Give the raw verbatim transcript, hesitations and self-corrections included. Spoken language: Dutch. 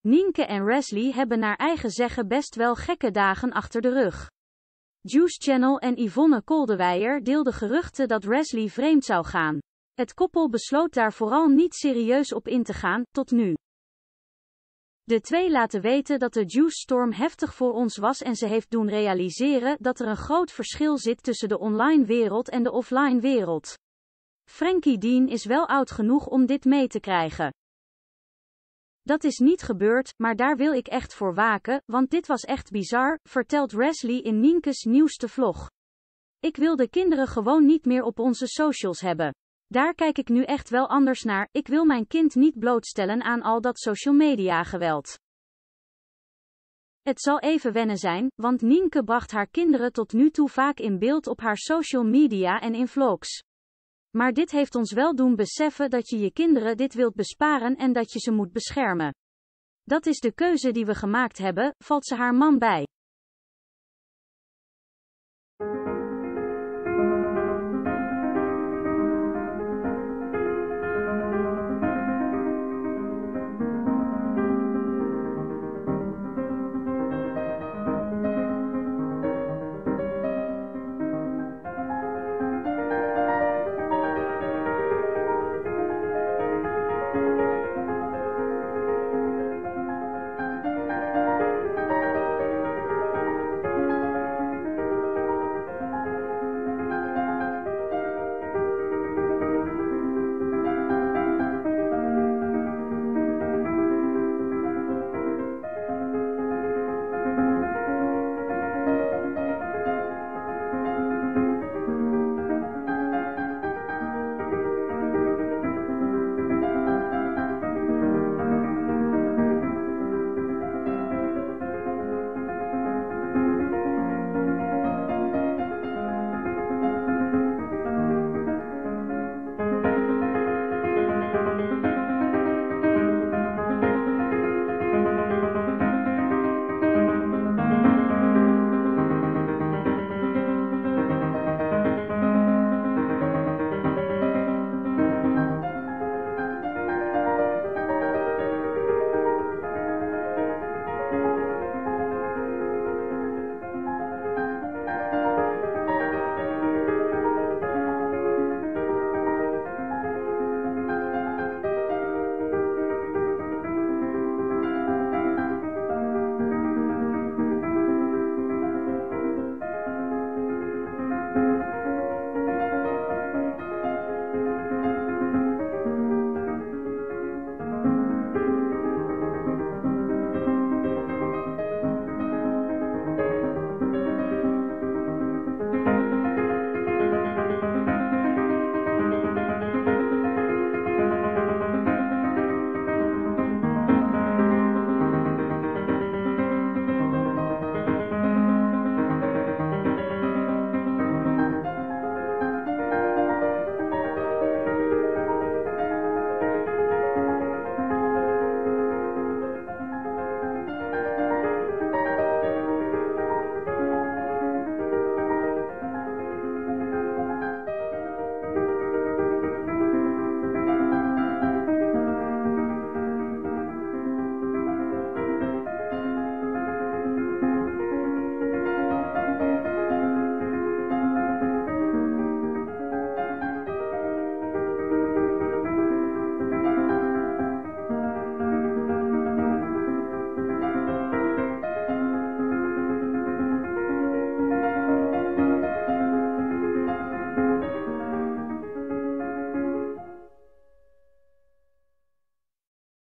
Nienke en Wesley hebben naar eigen zeggen best wel gekke dagen achter de rug. Juice Channel en Yvonne Koldewijer deelden geruchten dat Wesley vreemd zou gaan. Het koppel besloot daar vooral niet serieus op in te gaan, tot nu. De twee laten weten dat de Juice-storm heftig voor ons was en ze heeft doen realiseren dat er een groot verschil zit tussen de online wereld en de offline wereld. Frankie Dean is wel oud genoeg om dit mee te krijgen. Dat is niet gebeurd, maar daar wil ik echt voor waken, want dit was echt bizar, vertelt Wesley in Nienkes nieuwste vlog. Ik wil de kinderen gewoon niet meer op onze socials hebben. Daar kijk ik nu echt wel anders naar, ik wil mijn kind niet blootstellen aan al dat social media geweld. Het zal even wennen zijn, want Nienke bracht haar kinderen tot nu toe vaak in beeld op haar social media en in vlogs. Maar dit heeft ons wel doen beseffen dat je je kinderen dit wilt besparen en dat je ze moet beschermen. Dat is de keuze die we gemaakt hebben, valt ze haar man bij.